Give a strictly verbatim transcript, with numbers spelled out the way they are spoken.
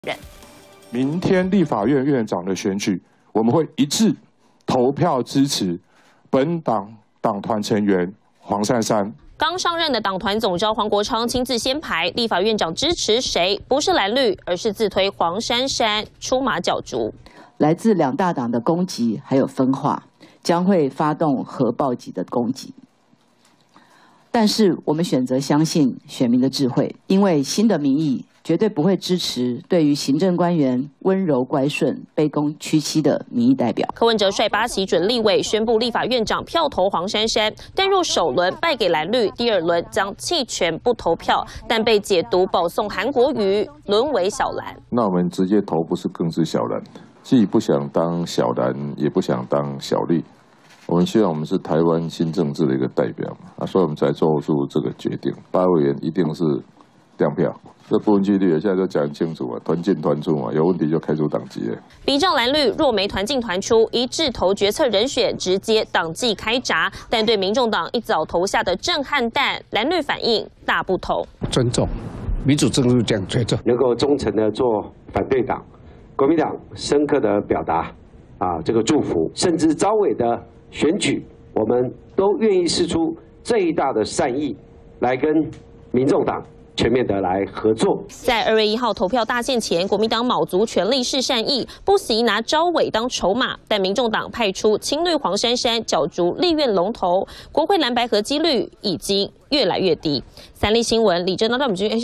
人。 明天立法院院长的选举，我们会一致投票支持本党党团成员黄珊珊。 刚上任的党团总召黄国昌亲自先排，立法院长支持谁？不是蓝绿，而是自推黄珊珊出马角逐。 来自两大党的攻击还有分化，将会发动核暴击的攻击。但是我们选择相信选民的智慧，因为新的民意绝对不会支持对于行政官员温柔乖顺、卑躬屈膝的民意代表。 柯文哲率八席准立委宣布立法院长票投黄珊珊，但入首轮败给蓝绿，第二轮将弃权不投票，但被解读保送韩国瑜，沦为小蓝。 那我们直接投，不是更是小蓝？既不想当小蓝，也不想当小绿。 我们希望我们是台湾新政治的一个代表啊，所以我们才做出这个决定。八委员一定是亮票，这不分区立委现在都讲清楚啊，团进团出嘛，有问题就开除党籍了。 比照蓝绿，若没团进团出，一致投决策人选，直接党纪开闸。但对民众党一早投下的震撼弹，蓝绿反应大不同。 尊重民主制度这样尊重， 能够忠诚的做反对党，国民党深刻的表达啊这个祝福，甚至招委的。 选举，我们都愿意释出最大的善意，来跟民众党全面的来合作。 在二月一号投票大限前，国民党卯足全力示善意，不惜拿招委当筹码，但民众党派出青绿黄珊珊角逐立院龙头，国会蓝白合几率已经越来越低。三立新闻李正道、段母君。